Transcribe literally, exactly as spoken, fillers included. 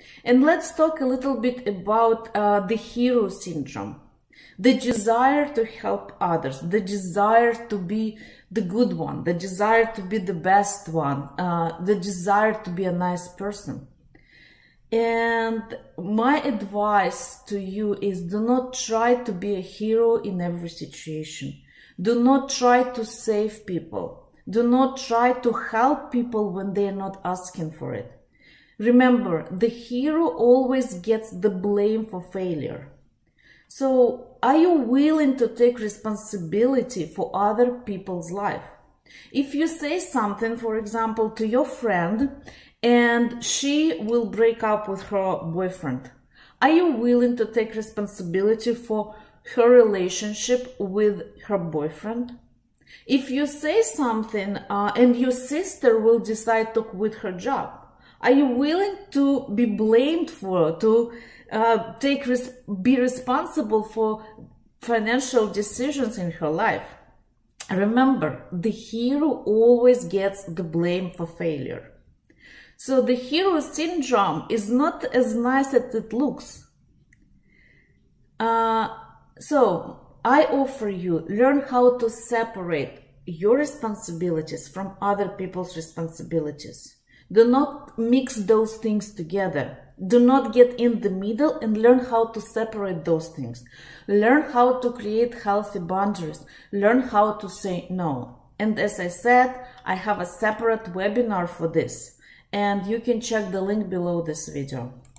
And let's talk a little bit about uh, the hero syndrome. The desire to help others, the desire to be the good one, the desire to be the best one, uh, the desire to be a nice person. And my advice to you is, do not try to be a hero in every situation. Do not try to save people. Do not try to help people when they are not asking for it. Remember, the hero always gets the blame for failure. So, are you willing to take responsibility for other people's life? If you say something, for example, to your friend, and she will break up with her boyfriend, are you willing to take responsibility for her relationship with her boyfriend? If you say something uh, and your sister will decide to quit her job, are you willing to be blamed for, to uh, take res be responsible for financial decisions in her life? Remember, the hero always gets the blame for failure. So the hero syndrome is not as nice as it looks. Uh, so I offer you, learn how to separate your responsibilities from other people's responsibilities. Do not mix those things together. Do not get in the middle, and learn how to separate those things. Learn how to create healthy boundaries. Learn how to say no. And as I said, I have a separate webinar for this, and you can check the link below this video.